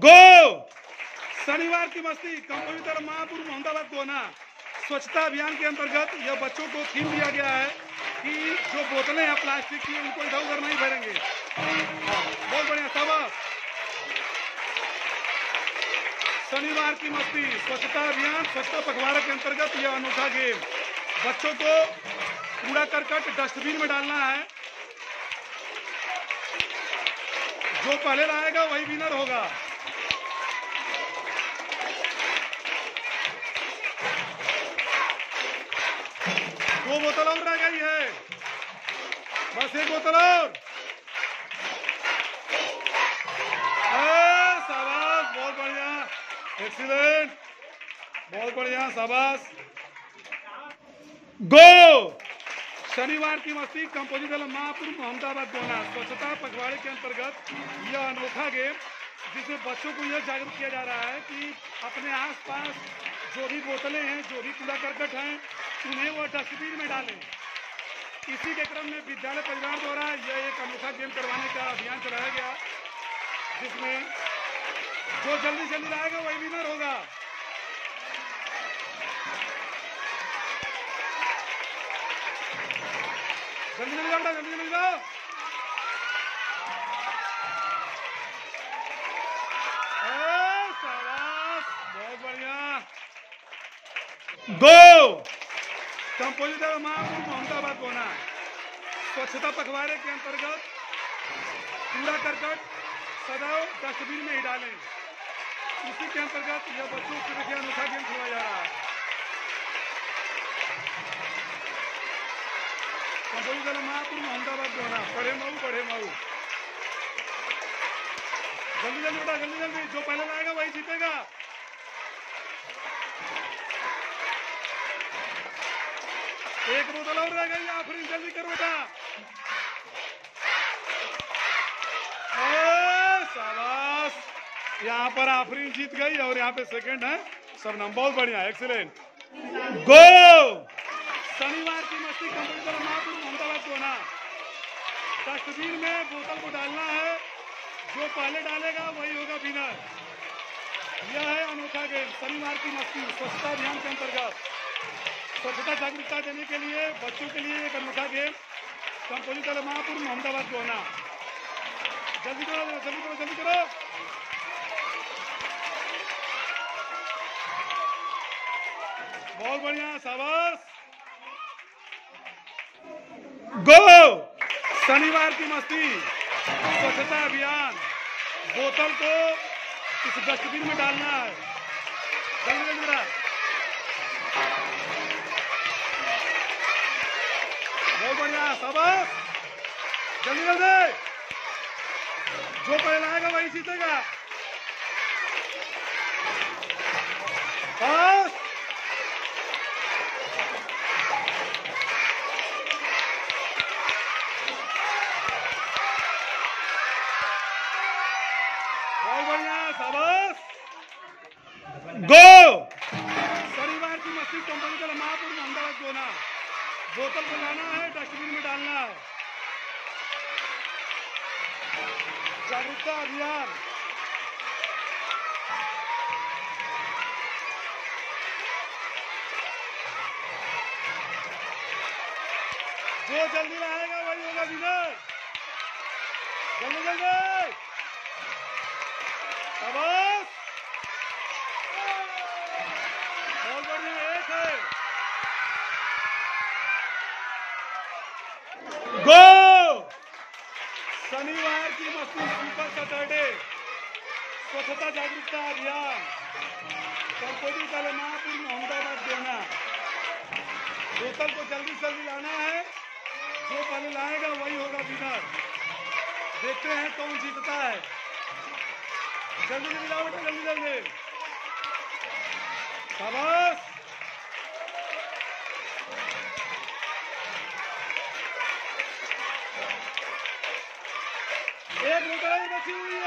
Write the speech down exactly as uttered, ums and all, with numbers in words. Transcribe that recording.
गो। शनिवार की मस्ती कंपोजिटर महापुर मोहम्मदाबाद गोना स्वच्छता अभियान के अंतर्गत यह बच्चों को थीम दिया गया है कि जो बोतलें हैं प्लास्टिक की उनको इधर उधर नहीं भरेंगे। बहुत बढ़िया, शाबाश। शनिवार की मस्ती स्वच्छता अभियान स्वच्छता पखवाड़े के अंतर्गत यह अनोखा गेम बच्चों को कूड़ा करकट डस्टबिन में डालना है। जो पहले लाएगा वही विनर होगा। दो बोतल और रह गई है, बस एक बोतल और। शाबाश, बहुत बढ़िया, एक्सीलेंट, बहुत बढ़िया, शाबाश। गो। शनिवार की मस्ती कंपोजिटर महापुर मोहम्मदाबाद गोना स्वच्छता पखवाड़े के अंतर्गत यह अनोखा गेम जिसमें बच्चों को यह जागरूक किया जा रहा है कि अपने आसपास जो भी बोतलें हैं, जो भी कूड़ा करकट हैं, उन्हें वो डस्टबिन में डालें। इसी के क्रम में विद्यालय परिवार द्वारा यह एक अनोखा गेम करवाने का अभियान चलाया गया जिसमें जो जल्दी जल्दी लाएगा वही विनर होगा। जल्दी जल्दी जाओ, जल्दी जल्दी जाओ। शाबाश, बहुत बढ़िया। गो। कंपोजिटर महापुर मोहम्मदाबाद गोना स्वच्छता पखवाड़े के अंतर्गत कूड़ा करकट सदैव डस्टबिन में ही डालें। इसी के अंतर्गत यह बच्चों के लिए अनोखा गेम खेला जा रहा है। कंपोजिटर महापुर मोहम्मदाबाद गोना पढ़े मऊ पढ़े मऊ। जल्दी जल्दी बेटा, जल्दी जल्दी, जो पहले लाएगा वही जीतेगा। एक बोतल और रह गई, आखिरी, जल्दी करो बेटा। शाबाश, यहाँ पर आफरीन जीत गई और यहाँ पे सेकंड है सबनम, बहुत बढ़िया, एक्सीलेंट। गो। शनिवार की मस्ती कंपोजिटर महापुर मोहम्मदाबाद गोना डस्टबिन में बोतल को डालना है, जो पहले डालेगा वही होगा विनर। यह है अनोखा गेम शनिवार की मस्ती स्वच्छता अभियान के अंतर्गत स्वच्छता जागरूकता देने के लिए बच्चों के लिए एक अनोखा गेम कंपोजिटर महापुर मोहम्मदाबाद गोना। जल्दी करो, जल्दी करो, जल्दी करो। बहुत बढ़िया, शाबाश। गो। शनिवार की मस्ती स्वच्छता अभियान बोतल को इस डस्टबिन में डालना है। जल्दी जल्दी रहा, बहुत बढ़िया, शाबाश, जल्दी जल्दी, जो पहले आएगा वही जीतेगा। बस, बहुत बढ़िया, शाबाश। गो। शनिवार की मस्ती कंपोजिटर महापुर मोहम्मदाबाद गोना बोतल को लाना है, डस्टबिन में डालना है। जागरूकता अभियान जो जल्दी लाएगा वही होगा विनर। जल्दी जल्दी, शाबाश, बहुत बढ़िया, एक है। गो। शनिवार की मस्ती सुपर सैटरडे स्वच्छता जागरूकता अभियान कंपोजिटर महापुर मोहम्मदाबाद गोना बोतल को जल्दी जल्दी लाना है, जो पहले लाएगा वही होगा विनर। देखते हैं कौन जीतता है। जल्दी जल्दी लाओ बेटा, जल्दी जल्दी, शाबाश। एक बोतल बची हुई है।